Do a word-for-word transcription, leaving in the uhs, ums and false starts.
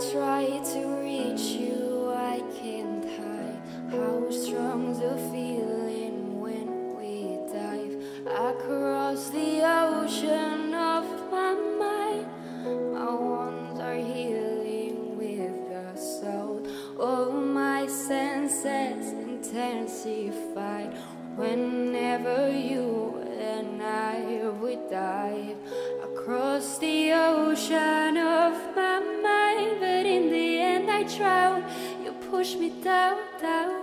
try to reach you, I can't hide how strong the feeling when we dive across the ocean of my mind. My wounds are healing with the soul. All my senses intensified whenever you and I would dive across the ocean of my mind. But in the end I drown. You push me down, down.